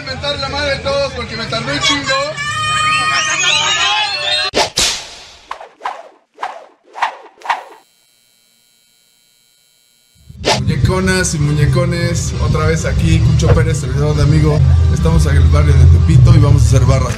mentar la madre de todos porque me tardó un chingo. Muñeconas y muñecones, otra vez aquí, Cucho Pérez, servidor de amigo. Estamos en el barrio de Tepito y vamos a hacer barras.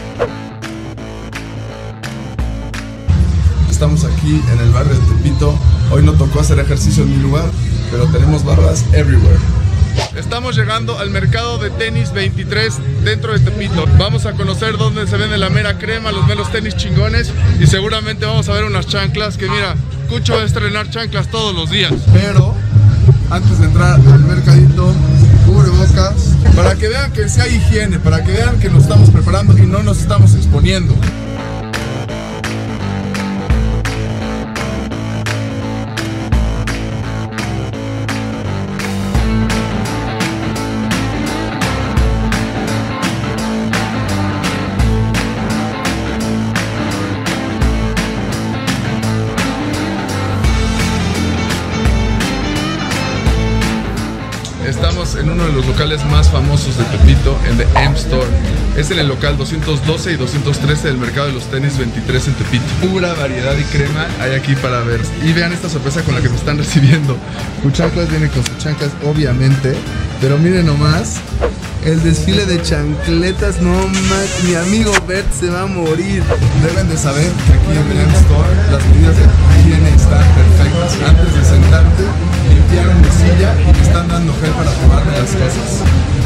Estamos aquí en el barrio de Tepito. Hoy no tocó hacer ejercicio en mi lugar, pero tenemos barras everywhere. Estamos llegando al mercado de tenis 23 dentro de Tepito. Vamos a conocer dónde se vende la mera crema, los meros tenis chingones. Y seguramente vamos a ver unas chanclas que mira, Cucho va a estrenar chanclas todos los días. Pero antes de entrar al mercadito, cubrebocas, para que vean que sí hay higiene, para que vean que nos estamos preparando y no nos estamos exponiendo. Estamos en uno de los locales más famosos de Tepito, en The M Store. Es en el local 212 y 213 del mercado de los tenis 23 en Tepito. Pura variedad y crema hay aquí para ver. Y vean esta sorpresa con la que me están recibiendo. Cuchanclas viene con sus chanclas, obviamente. Pero miren nomás, el desfile de chancletas, no más. Mi amigo Bert se va a morir. Deben de saber que aquí en The M Store las medidas de higiene están perfectas. Antes de sentarte, limpiaron mi silla y me están dando gel para tomarme las cosas.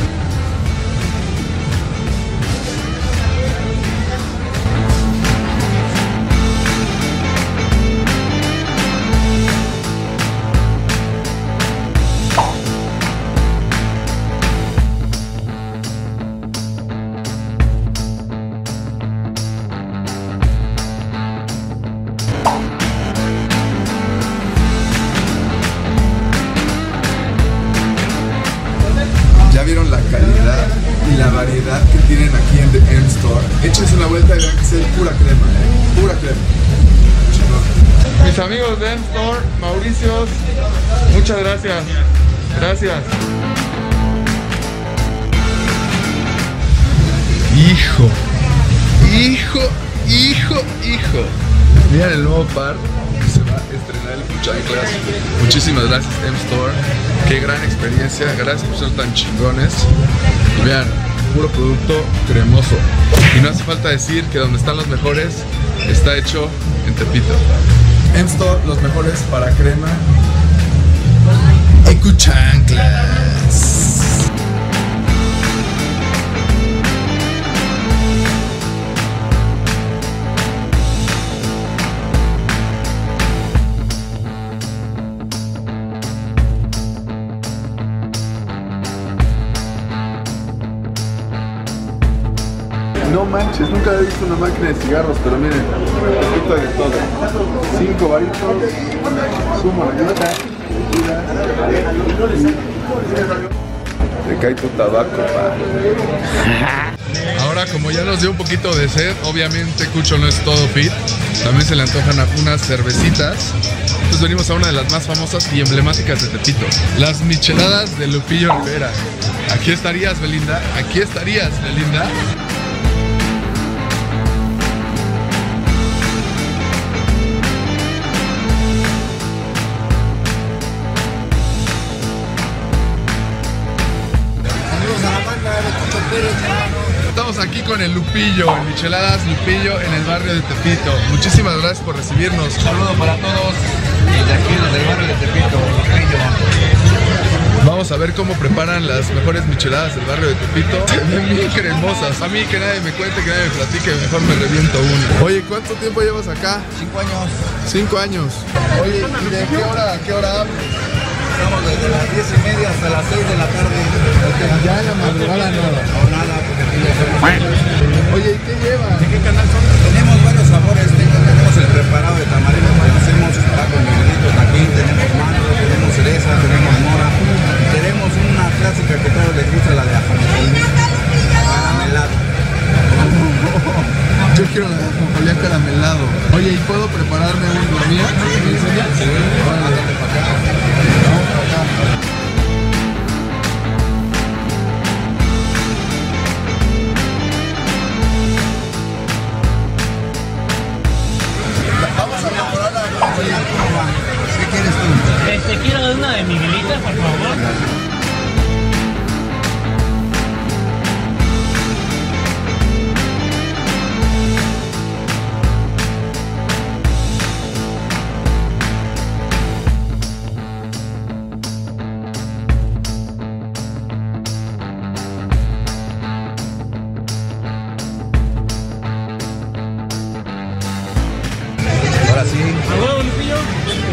Ya vieron la calidad y la variedad que tienen aquí en The M Store. Échense una vuelta y vean que es pura crema, pura crema. Chingón. Mis amigos de M Store, Mauricios, muchas gracias. Gracias. Hijo, miren el nuevo par que se va a estrenar el Cuchanclas. Muchísimas gracias M Store. Qué gran experiencia, gracias por ser tan chingones. Vean, puro producto cremoso. Y no hace falta decir que donde están los mejores está hecho en Tepito. M Store, los mejores para crema y Cuchanclas. No manches, nunca había visto una máquina de cigarros, pero miren, poquito de todo. 5 varitos, sumo la llanta, te cae tu tabaco, pa. Ahora, como ya nos dio un poquito de sed, obviamente Cucho no es todo fit, también se le antojan unas cervecitas. Entonces venimos a una de las más famosas y emblemáticas de Tepito, las micheladas de Lupillo Rivera. Aquí estarías, Belinda, aquí estarías, Belinda. Estamos aquí con el Lupillo, en Micheladas Lupillo, en el barrio de Tepito. Muchísimas gracias por recibirnos. Un saludo para todos desde aquí, desde el barrio de Tepito, Lupillo. Vamos a ver cómo preparan las mejores micheladas del barrio de Tepito. Se ven bien cremosas. A mí que nadie me cuente, que nadie me platique, mejor me reviento uno. Oye, ¿cuánto tiempo llevas acá? 5 años. 5 años. Oye, ¿y de qué hora a qué hora abres? Estamos desde las 10:30 hasta las 6 de la tarde. Ya en la madrugada nada. O nada, porque aquí ya somos. Oye, ¿y qué llevan? ¿De qué canal son? Tenemos varios sabores. Tenemos el preparado de tamarindo que hacemos, está con negrito, tajín, tenemos mango, tenemos cereza, tenemos mora. Tenemos una clásica que a todos les gusta, la de ajonjolí caramelado. Yo quiero la de ajonjolí caramelado. Oye, ¿y puedo prepararme una mía? ¿Me enseñas? Sí, ándale para acá. Vamos para acá.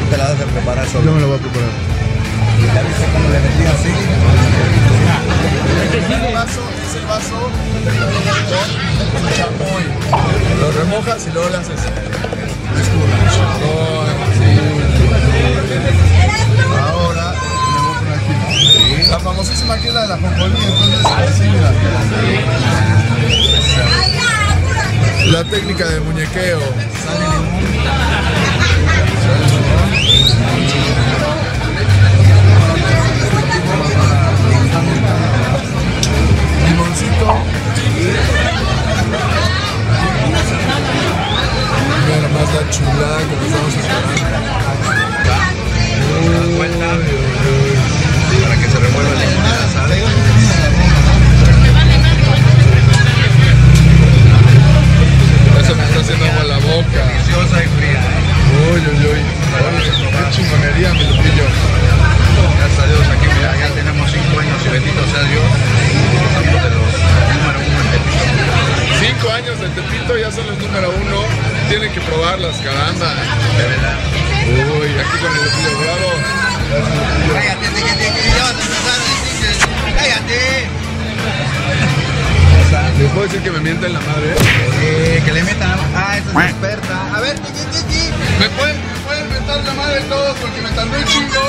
te la vas a preparar solo. Yo me lo voy a preparar. ¿Ya viste cómo le metí así? Es el vaso con chamoy. Lo remojas y luego le haces ahora tenemos una aquí. La famosísima aquí es la de la jonjolí, entonces así mira. La técnica de muñequeo. Sale limón. Limoncito. Mira nomás la chulada que nos estamos esperando. Para que se remueva el limón y la sal. Eso me está haciendo agua a la boca. Deliciosa y fría. Uy, uy, uy. Qué chingonería, mi Lupillo. Gracias a Dios, aquí mira, ya tenemos 5 años y bendito sea Dios. Estamos de los número 1 en Tepito. 5 años de Tepito, ya son los número 1. Tienen que probarlas, caramba. De verdad. Uy, aquí con el Lupillo, bravo. Gracias, Lupillo. Cállate, que ya vas a empezar a decir. Cállate. ¿Le puedo decir que me mienten la madre? Que le metan. Ah, esa es experta. A ver, ¿Me pueden mentar la madre todos porque me tardó un chingo?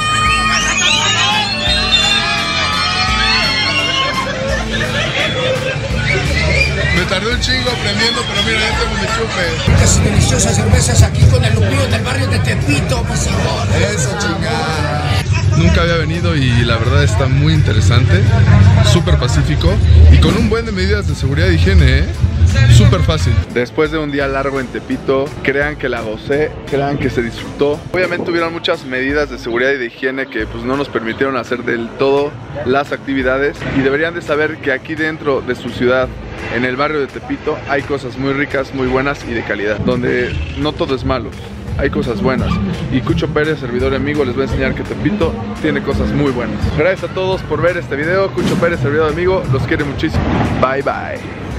Me tardé un chingo aprendiendo, pero mira, ya tengo mi chupe. Unas deliciosas cervezas aquí con el Lupillo del barrio de Tepito, mis hijos. Eso, chingada. Nunca había venido y la verdad está muy interesante, súper pacífico y con un buen de medidas de seguridad y higiene, ¿eh? Súper fácil. Después de un día largo en Tepito, crean que la gocé, crean que se disfrutó. Obviamente hubieron muchas medidas de seguridad y de higiene que pues no nos permitieron hacer del todo las actividades y deberían de saber que aquí dentro de su ciudad, en el barrio de Tepito, hay cosas muy ricas, muy buenas y de calidad, donde no todo es malo. Hay cosas buenas y Cucho Pérez, servidor y amigo, les voy a enseñar que Tepito tiene cosas muy buenas. Gracias a todos por ver este video. Cucho Pérez, servidor y amigo, los quiere muchísimo. Bye bye.